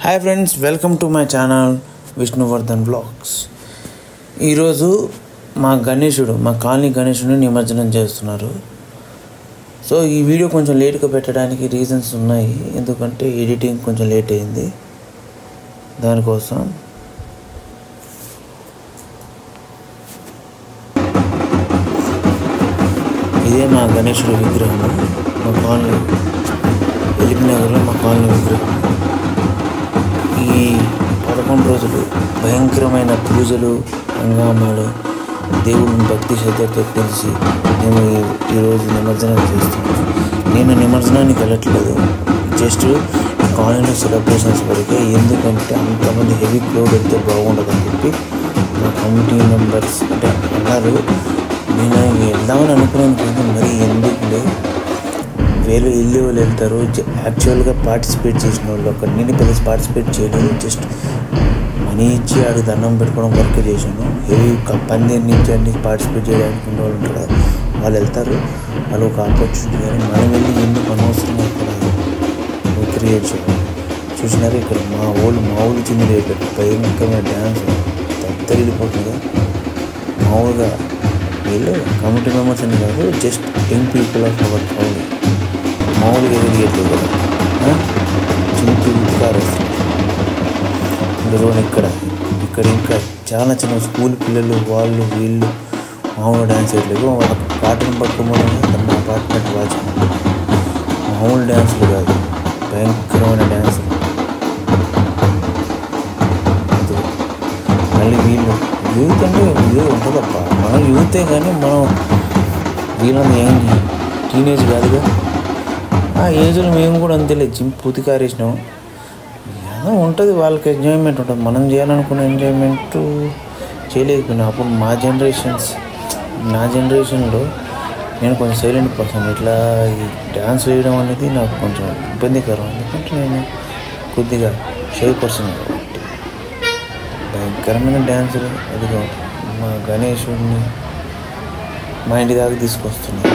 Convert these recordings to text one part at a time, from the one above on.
Hi friends, welcome to my channel Vishnuvardhan blogs. ఈరోజు మా colony గణేశుడిని నిమజ్జనం చేస్తున్నారు. సో ఈ వీడియో కొంచెం లేట్గా పెట్టడానికి రీజన్స్ ఉన్నాయి. ఎందుకంటే ఎడిటింగ్ కొంచెం లేట్ అయింది. దానికోసం ఇదే మా గణేశుడి విగ్రహం. మా కాలనీ ఎలిపినగర్లో మా కాలనీ విగ్రహం. ఈ 11 రోజులు భయంకరమైన పూజలు, హంగామాలు, దేవుడిని భక్తి శ్రద్ధతో తెలిసి మేము ఈరోజు నిమజ్జనం చేస్తున్నాం. నేను నిమజ్జనానికి వెళ్ళట్లేదు, జస్ట్ కాలనీ సెలబ్రేషన్స్ వరకే. ఎందుకంటే అంతమంది హెవీ క్రౌడ్ వెళ్తే బాగుండదని చెప్పి మా కమిటీ మెంబర్స్ అంటే అన్నారు. నేను వెళ్దామని అనుకున్నాను కానీ మరి ఎందుకు వేరే ఇల్లు వాళ్ళు వెళ్తారు. యాక్చువల్గా పార్టిసిపేట్ చేసిన వాళ్ళు అక్కడ నేను పెద్ద పార్టిసిపేట్ చేయలేదు. జస్ట్ మనీ ఇచ్చి ఆడికి దండం పెట్టుకోవడం వరకు చేశాను. హెవీ 12 నుంచి అన్ని పార్టిసిపేట్ చేయడానికి ఉన్న వాళ్ళు ఉంటారు కదా, వాళ్ళు వెళ్తారు. వాళ్ళు ఒక ఆపర్చునిటీ. కానీ మనం వెళ్ళి ఎందుకు అనవసరంగా ఇక్కడ క్రియేట్ చేయాలి. చూసినారు ఇక్కడ మా ఊళ్ళు చిన్న రేపు భయంకరమైన డ్యాన్స్ తత్తరిల్లిపోతుంది. మామూలుగా వీళ్ళు కమిటీ మెంబర్స్ అని కాదు, just young people of our town. మామూలుగా ఎదిగేట్లేదు కదా, చిన్న కారు వస్తుంది. ఇక్కడ ఇంకా చాలా చిన్న స్కూల్ పిల్లలు వాళ్ళు వీళ్ళు మామూలు డ్యాన్స్ వేయట్లేదు. వాళ్ళకి పాటను పట్టుకోమని మా అపార్ట్మెంట్ వాచ్మెన్ మామూలు డ్యాన్సులు కాదు, భయంకరమైన డ్యాన్సులు. మళ్ళీ వీళ్ళు యూత్ అంటే ఇదే ఉంటుందప్ప. మనం యూతే కానీ మనం వీళ్ళని ఏంటి టీనేజ్ కాదుగా. ఆ ఏజ్లో మేము కూడా అంతేలేదు, పూర్తి కారేసినాం. ఏదో ఉంటుంది, వాళ్ళకి ఎంజాయ్మెంట్ ఉంటుంది. మనం చేయాలనుకున్న ఎంజాయ్మెంట్ చేయలేకపోయినా. అప్పుడు నా జనరేషన్లో నేను కొంచెం సైలెంట్ పర్సన్. ఇట్లా ఈ డ్యాన్స్ వేయడం అనేది నాకు కొంచెం ఇబ్బందికరం. ఎందుకంటే నేను కొద్దిగా షై పర్సన్ కాబట్టి భయంకరమైన డ్యాన్సులు. అదిగా మా గణేశుడిని మా ఇంటి దాకా తీసుకొస్తున్నారు.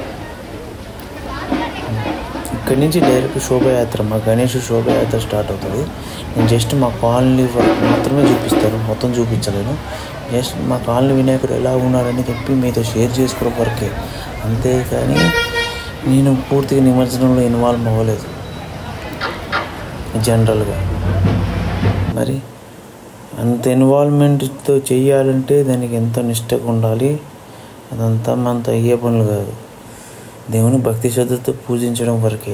ఇక్కడి నుంచి డైరెక్ట్ శోభయాత్ర, మా గణేష్ శోభయాత్ర స్టార్ట్ అవుతుంది. నేను జస్ట్ మా కాలనీ మాత్రమే చూపిస్తాను, మొత్తం చూపించలేను. జస్ట్ మా కాలనీ వినాయకుడు ఎలా ఉన్నాడని చెప్పి మీతో షేర్ చేసుకోవడం వరకే. అంతేకాని నేను పూర్తిగా నిమజ్జనంలో ఇన్వాల్వ్ అవ్వలేదు జనరల్గా. మరి అంత ఇన్వాల్వ్మెంట్తో చేయాలంటే దానికి ఎంతో నిష్టగా ఉండాలి. అదంతా మనతో అయ్యే పనులు కాదు. దేవుని భక్తి శ్రద్ధతో పూజించడం వరకే.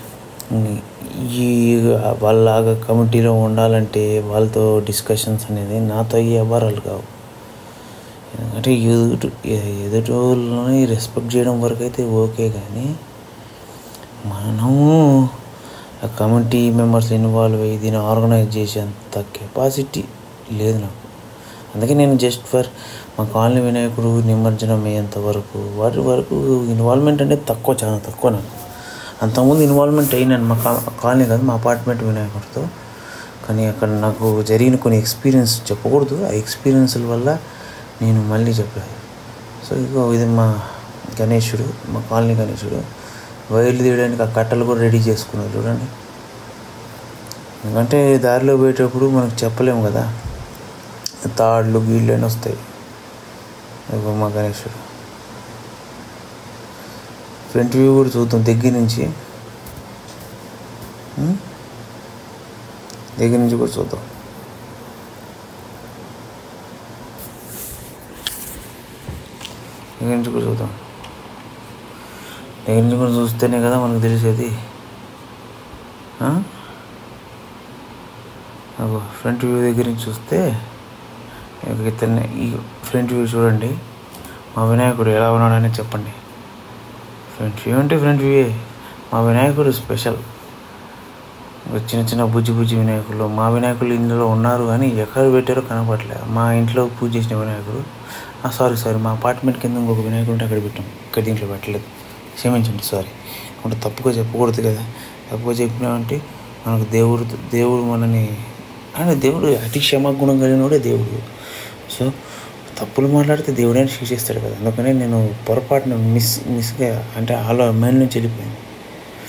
ఈ వాళ్ళలాగా కమిటీలో ఉండాలంటే వాళ్ళతో డిస్కషన్స్ అనేది నాతో అయ్యే వ్యవహారాలు కావు. ఎందుకంటే ఎదుటి వాళ్ళని రెస్పెక్ట్ చేయడం వరకు అయితే ఓకే, కానీ మనము ఆ కమిటీ మెంబర్స్ ఇన్వాల్వ్ అయ్యి దీన్ని ఆర్గనైజ్ చేసేంత కెపాసిటీ లేదు నాకు. అందుకే నేను జస్ట్ మా కాలనీ వినాయకుడు నిమజ్జనం అయ్యేంత వరకు వాటి వరకు ఇన్వాల్వ్మెంట్ అంటే చాలా తక్కువ నాకు. అంతకుముందు ఇన్వాల్వ్మెంట్ అయినాను మా కాలనీ కాదు, మా అపార్ట్మెంట్ వినాయకుడితో. కానీ అక్కడ నాకు జరిగిన కొన్ని ఎక్స్పీరియన్స్ చెప్పకూడదు. ఆ ఎక్స్పీరియన్స్ల వల్ల నేను మళ్ళీ చెప్పలేదు. సో ఇగో ఇది మా గణేశుడు, మా కాలనీ గణేశుడు. వైర్లు తీయడానికి ఆ కట్టలు కూడా రెడీ చేసుకున్నారు చూడండి. ఎందుకంటే దారిలో పోయేటప్పుడు మనకు చెప్పలేము కదా, తాళ్ళు గీళ్ళు అని వస్తాయి. మా గణేశుడు ఫ్రంట్ వ్యూ కూడా చూద్దాం దగ్గర నుంచి కూడా చూద్దాం. దగ్గర నుంచి కూడా చూస్తేనే కదా మనకు తెలిసేది. ఫ్రంట్ వ్యూ దగ్గర నుంచి చూస్తే ఇతన్ని ఈ ఫ్రంట్ వ్యూ చూడండి. మా వినాయకుడు ఎలా ఉన్నాడని చెప్పండి. ఫ్రంట్ వ్యూ అంటే ఫ్రంట్ వ్యూయే. మా వినాయకుడు స్పెషల్. చిన్న బుజ్జి వినాయకులు మా వినాయకులు ఇందులో ఉన్నారు, కానీ ఎక్కడ పెట్టారో కనపడలేదు. మా ఇంట్లో పూజ చేసిన వినాయకుడు సారీ మా అపార్ట్మెంట్ కింద ఇంకొక వినాయకుడు ఉంటే అక్కడ పెట్టాం. ఇక్కడ దీంట్లో పెట్టలేదు, క్షమించండి. సారీ. అంటే తప్పుగా చెప్పకూడదు కదా. తప్పుగా చెప్పినామంటే మనకు దేవుడు మనని దేవుడు అతి క్షమాగుణం కలిగినోడే దేవుడు. సో తప్పులు మాట్లాడితే దేవుడే శిక్షిస్తాడు కదా. అందుకనే నేను పొరపాటున మిస్గా అంటే మైండ్ నుంచి వెళ్ళిపోయింది.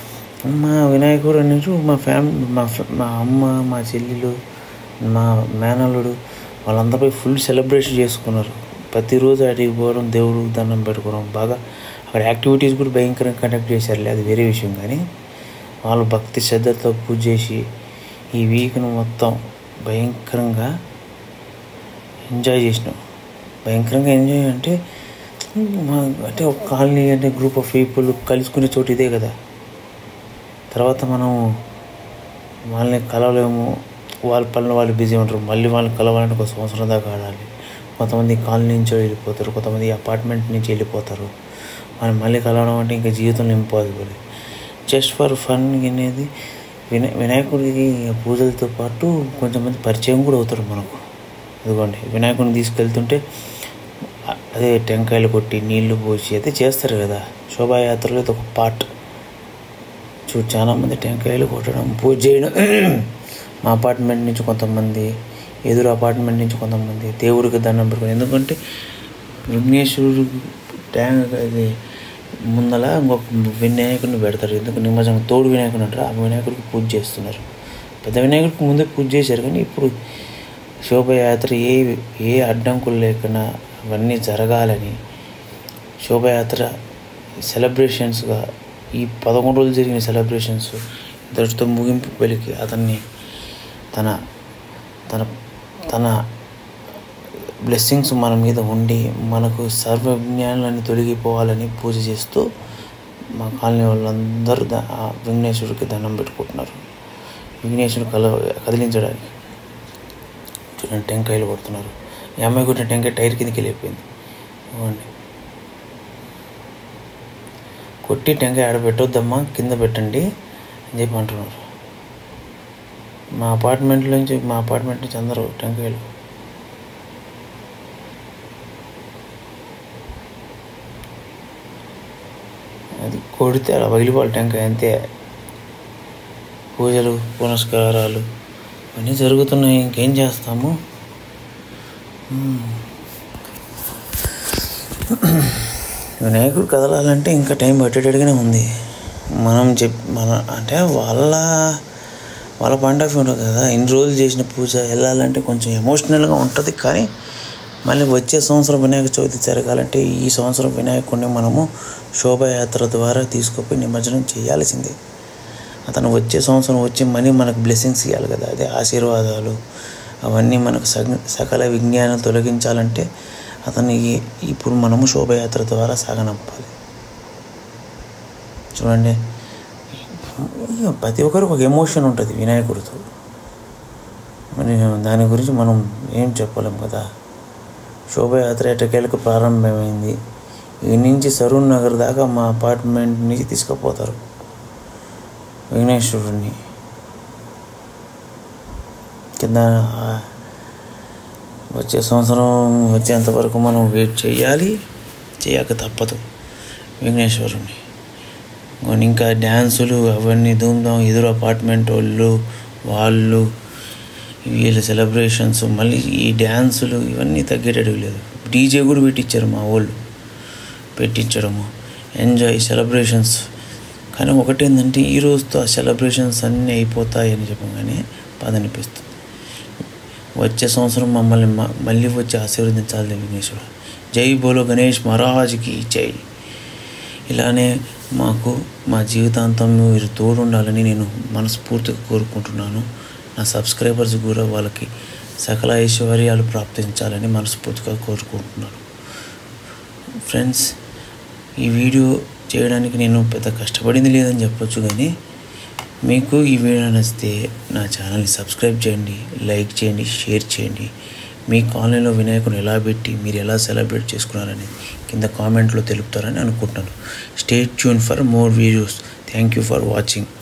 మా వినాయకుడు అనేది మా అమ్మ, మా చెల్లెలు, మా మేనల్లుడు వాళ్ళందరిపై ఫుల్ సెలబ్రేషన్ చేసుకున్నారు. ప్రతిరోజు అడిగి పోవడం, దేవుడు దండం పెట్టుకోవడం, బాగా అక్కడ యాక్టివిటీస్ కూడా భయంకరంగా కండక్ట్ చేశారులే, అది వేరే విషయం. కానీ వాళ్ళు భక్తి శ్రద్ధతో పూజ చేసి ఈ వీక్ను మొత్తం భయంకరంగా ఎంజాయ్ చేసినాం. భయంకరంగా ఎంజాయ్ అంటే ఒక కాలనీ అంటే గ్రూప్ ఆఫ్ పీపుల్ కలుసుకునే చోటు ఇదే కదా. తర్వాత మనం వాళ్ళని కలవలేము, వాళ్ళ పనులు వాళ్ళు బిజీ ఉంటారు. మళ్ళీ వాళ్ళని కలవాలంటే ఒక సంవత్సరం దాకా ఆడాలి. కొంతమంది కాలనీ నుంచి వెళ్ళిపోతారు, కొంతమంది అపార్ట్మెంట్ నుంచి వెళ్ళిపోతారు. మనం మళ్ళీ కలవడం అంటే ఇంకా జీవితంలో ఇంపాసిబుల్. జస్ట్ ఫర్ ఫన్ అనేది వినాయకుడికి పూజలతో పాటు కొంతమంది పరిచయం కూడా అవుతారు మనకు. అదిగోండి, వినాయకుడిని తీసుకెళ్తుంటే అదే టెంకాయలు కొట్టి నీళ్లు పోసి అయితే చేస్తారు కదా శోభాయాత్రలో. ఇది ఒక పార్ట్. చాలామంది టెంకాయలు కొట్టడం, పూజ చేయడం. మా అపార్ట్మెంట్ నుంచి కొంతమంది, ఎదురు అపార్ట్మెంట్ నుంచి కొంతమంది దేవుడికి దండం పెట్టుకుని. ఎందుకంటే విఘ్నేశ్వరుడు అది ముందల ఇంకొక వినాయకుడిని పెడతారు. ఎందుకు నిమజ్జనం తోడు వినాయకుడు అంటారు. ఆ వినాయకుడికి పూజ చేస్తున్నారు. పెద్ద వినాయకుడికి ముందే పూజ చేశారు, కానీ ఇప్పుడు శోభయాత్ర ఏ అడ్డంకులు లేకుండా అవన్నీ జరగాలని శోభయాత్ర సెలబ్రేషన్స్గా ఈ 11 రోజులు జరిగిన సెలబ్రేషన్స్ దృష్టితో ముగింపు పలికి అతన్ని తన తన తన బ్లెస్సింగ్స్ మన మీద ఉండి మనకు సర్వ విజ్ఞానాన్ని తొలగిపోవాలని పూజ చేస్తూ మా కాలనీ వాళ్ళందరూ విఘ్నేశ్వరుడికి దండం పెట్టుకుంటున్నారు. విఘ్నేశ్వరుడు కదిలించడానికి చూడండి టెంకాయలు కొడుతున్నారు. ఈ అమ్మాయి కొట్టిన టెంకాయ టైర్ కిందకి వెళ్ళిపోయింది. ఇవ్వండి, కొట్టి టెంకాయ ఆడ పెట్టొద్దమ్మా, కింద పెట్టండి అని చెప్పి అంటున్నారు. మా అపార్ట్మెంట్ నుంచి అందరూ టెంకాయలు. అది కొడితే అలా పగిలిపోవాలి టెంకాయ, అంతే. పూజలు పునస్కారాలు అన్నీ జరుగుతున్నాయి, ఇంకేం చేస్తాము. వినాయకుడు కదలాలంటే ఇంకా టైం పట్టేటట్టుగానే ఉంది. అంటే వాళ్ళ పాయింట్ ఆఫ్ వ్యూ ఉంటుంది కదా. ఇన్ని రోజులు చేసిన పూజ వెళ్ళాలంటే కొంచెం ఎమోషనల్గా ఉంటుంది. కానీ మళ్ళీ వచ్చే సంవత్సరం వినాయక చవితి జరగాలంటే ఈ సంవత్సరం వినాయకుడిని మనము శోభాయాత్ర ద్వారా తీసుకుపోయి నిమజ్జనం చేయాల్సిందే. అతను వచ్చే సంవత్సరం వచ్చి మళ్ళీ మనకు బ్లెస్సింగ్స్ ఇవ్వాలి కదా, అదే ఆశీర్వాదాలు. అవన్నీ మనకు సకల విజ్ఞానం తొలగించాలంటే అతన్ని ఇప్పుడు మనము శోభయాత్ర ద్వారా సాగనంపాలి. చూడండి, ప్రతి ఒక్కరికి ఒక ఎమోషన్ ఉంటుంది వినాయకుడితో. మరి దాని గురించి మనం ఏం చెప్పలేం కదా. శోభయాత్ర ఎట్టకేలకు ప్రారంభమైంది. ఈ నుంచి సరూర్ నగర్ దాకా మా అపార్ట్మెంట్ నుంచి తీసుకుపోతారు విఘ్నేశ్వరుడిని. కింద వచ్చే సంవత్సరం వచ్చేంతవరకు మనం వెయిట్ చేయక తప్పదు విఘ్నేశ్వరుని. ఇంకా డ్యాన్సులు అవన్నీ ధూమ్ధాం, ఎదురు అపార్ట్మెంట్ వాళ్ళు వీళ్ళ సెలబ్రేషన్స్, మళ్ళీ ఈ డ్యాన్సులు ఇవన్నీ తగ్గేటట్టు లేదు. డీజే కూడా పెట్టించారు మా వాళ్ళు, పెట్టించడము ఎంజాయ్ సెలబ్రేషన్స్. కానీ ఒకటేంటంటే ఈ రోజుతో ఆ సెలబ్రేషన్స్ అన్నీ అయిపోతాయని చెప్పగానే బాధ అనిపిస్తుంది. వచ్చే సంవత్సరం మమ్మల్ని మళ్ళీ వచ్చి ఆశీర్వదించాలి విఘ్నేశ్వరుడు. జై బోలో గణేష్ మహారాజ్కి జై. ఇలానే మాకు మా జీవితాంతం మీరు తోడుండాలని నేను మనస్ఫూర్తిగా కోరుకుంటున్నాను. నా సబ్స్క్రైబర్స్ కూడా వాళ్ళకి సకల ఐశ్వర్యాలు ప్రాప్తించాలని మనస్ఫూర్తిగా కోరుకుంటున్నాను. ఫ్రెండ్స్, ఈ వీడియో చేయడానికి నేను పెద్ద కష్టపడింది లేదని చెప్పొచ్చు, కానీ మీకు ఈ వీడియో నచ్చితే నా ఛానల్ని సబ్స్క్రైబ్ చేయండి, లైక్ చేయండి, షేర్ చేయండి. మీ కాలనీలో వినాయకుని ఎలా పెట్టి మీరు ఎలా సెలబ్రేట్ చేసుకున్నారని కింద కామెంట్లో తెలుపుతారని అనుకుంటున్నాను. Stay tune for more videos. Thank you for watching.